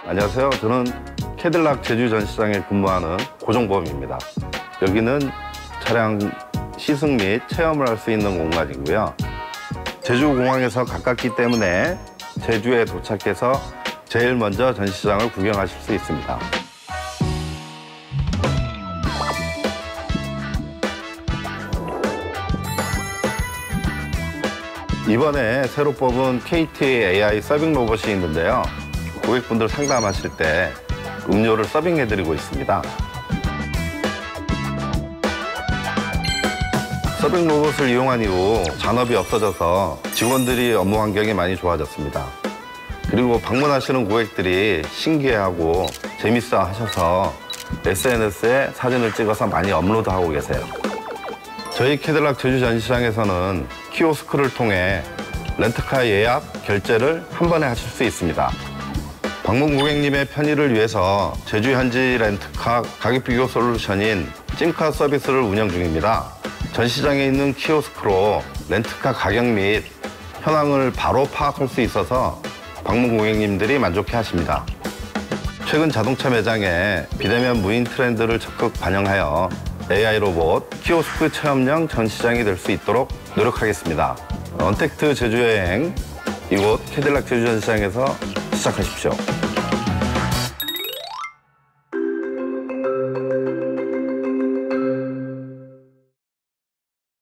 안녕하세요. 저는 캐딜락 제주 전시장에 근무하는 고정범입니다. 여기는 차량 시승 및 체험을 할 수 있는 공간이고요. 제주공항에서 가깝기 때문에 제주에 도착해서 제일 먼저 전시장을 구경하실 수 있습니다. 이번에 새로 뽑은 KT AI 서빙 로봇이 있는데요. 고객분들 상담하실 때 음료를 서빙해드리고 있습니다. 서빙 로봇을 이용한 이후 잔업이 없어져서 직원들이 업무 환경이 많이 좋아졌습니다. 그리고 방문하시는 고객들이 신기해하고 재밌어 하셔서 SNS에 사진을 찍어서 많이 업로드하고 계세요. 저희 캐딜락 제주 전시장에서는 키오스크를 통해 렌트카 예약, 결제를 한 번에 하실 수 있습니다. 방문 고객님의 편의를 위해서 제주 현지 렌트카 가격 비교 솔루션인 찐카 서비스를 운영 중입니다. 전시장에 있는 키오스크로 렌트카 가격 및 현황을 바로 파악할 수 있어서 방문 고객님들이 만족해 하십니다. 최근 자동차 매장에 비대면 무인 트렌드를 적극 반영하여 AI 로봇 키오스크 체험형 전시장이 될 수 있도록 노력하겠습니다. 언택트 제주여행, 이곳 캐딜락 제주 전시장에서 시작하십시오.